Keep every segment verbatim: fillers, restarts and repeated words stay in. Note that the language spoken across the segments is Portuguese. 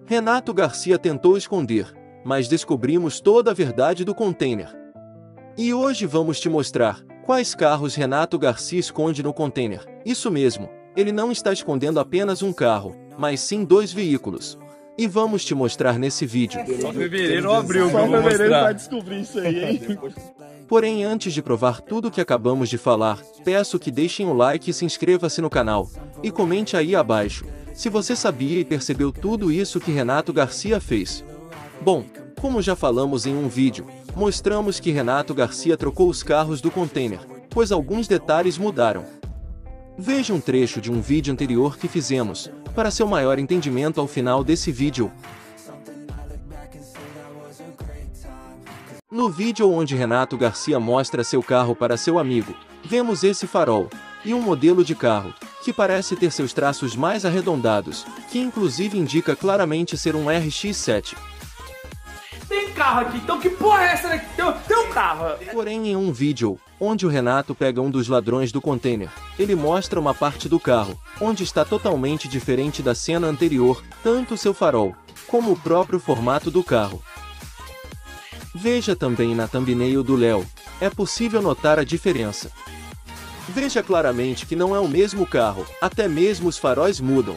Renato Garcia tentou esconder, mas descobrimos toda a verdade do container. E hoje vamos te mostrar quais carros Renato Garcia esconde no container. Isso mesmo, ele não está escondendo apenas um carro, mas sim dois veículos. E vamos te mostrar nesse vídeo. Só fevereiro ou abril, Só fevereiro vai descobrir isso aí, hein? Porém, antes de provar tudo o que acabamos de falar, peço que deixem o like e se inscreva-se no canal. E comente aí abaixo, se você sabia e percebeu tudo isso que Renato Garcia fez. Bom, como já falamos em um vídeo, mostramos que Renato Garcia trocou os carros do container, pois alguns detalhes mudaram. Veja um trecho de um vídeo anterior que fizemos, para seu maior entendimento ao final desse vídeo. No vídeo onde Renato Garcia mostra seu carro para seu amigo, vemos esse farol, e um modelo de carro, que parece ter seus traços mais arredondados, que inclusive indica claramente ser um R X sete. Tem carro aqui, então que porra é essa daqui? Tem, tem um carro. Porém, em um vídeo, onde o Renato pega um dos ladrões do container, ele mostra uma parte do carro, onde está totalmente diferente da cena anterior, tanto seu farol, como o próprio formato do carro. Veja também na thumbnail do Léo, é possível notar a diferença. Veja claramente que não é o mesmo carro, até mesmo os faróis mudam.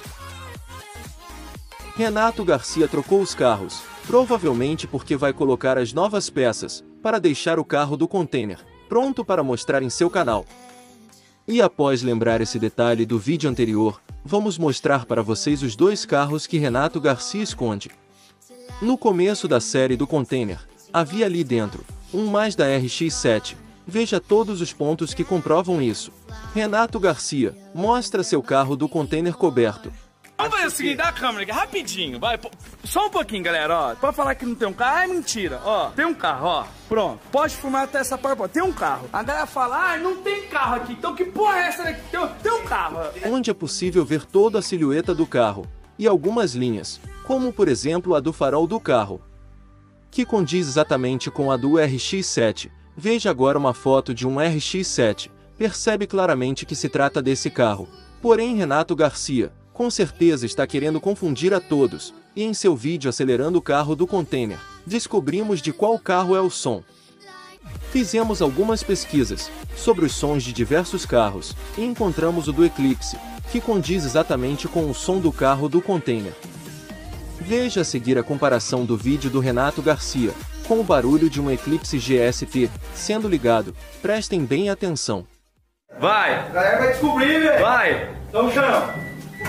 Renato Garcia trocou os carros, provavelmente porque vai colocar as novas peças, para deixar o carro do container pronto para mostrar em seu canal. E após lembrar esse detalhe do vídeo anterior, vamos mostrar para vocês os dois carros que Renato Garcia esconde. No começo da série do container, havia ali dentro, um mais da R X sete, veja todos os pontos que comprovam isso. Renato Garcia mostra seu carro do container coberto. Vamos fazer o seguinte, dá a câmera aqui, rapidinho, vai, só um pouquinho, galera, ó, pode falar que não tem um carro, ah, é mentira, ó, tem um carro, ó, pronto, pode filmar até essa parte, ó, tem um carro. A galera fala, ah, não tem carro aqui, então que porra é essa daqui, tem, tem um carro. Onde é possível ver toda a silhueta do carro, e algumas linhas, como por exemplo a do farol do carro, que condiz exatamente com a do R X sete, veja agora uma foto de um R X sete, percebe claramente que se trata desse carro, porém Renato Garcia, com certeza está querendo confundir a todos, e em seu vídeo acelerando o carro do container, descobrimos de qual carro é o som. Fizemos algumas pesquisas sobre os sons de diversos carros, e encontramos o do Eclipse, que condiz exatamente com o som do carro do container. Veja a seguir a comparação do vídeo do Renato Garcia, com o barulho de um Eclipse G S T, sendo ligado, prestem bem atenção. Vai! A galera vai descobrir, velho! Vai! Então chama!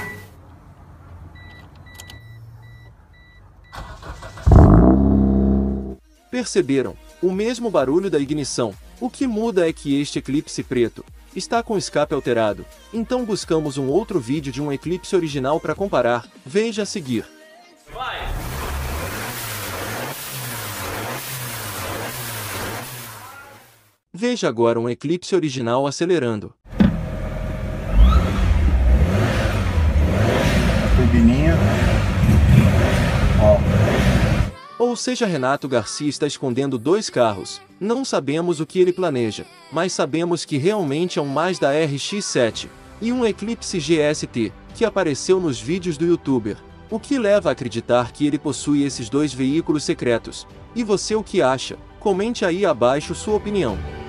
Perceberam? O mesmo barulho da ignição. O que muda é que este Eclipse preto está com o escape alterado. Então buscamos um outro vídeo de um Eclipse original para comparar. Veja a seguir. Vai! Veja agora um Eclipse original acelerando. Turbininha. Ó. Ou seja, Renato Garcia está escondendo dois carros. Não sabemos o que ele planeja, mas sabemos que realmente é um Mazda R X sete e um Eclipse G S T, que apareceu nos vídeos do youtuber, o que leva a acreditar que ele possui esses dois veículos secretos. E você o que acha? Comente aí abaixo sua opinião.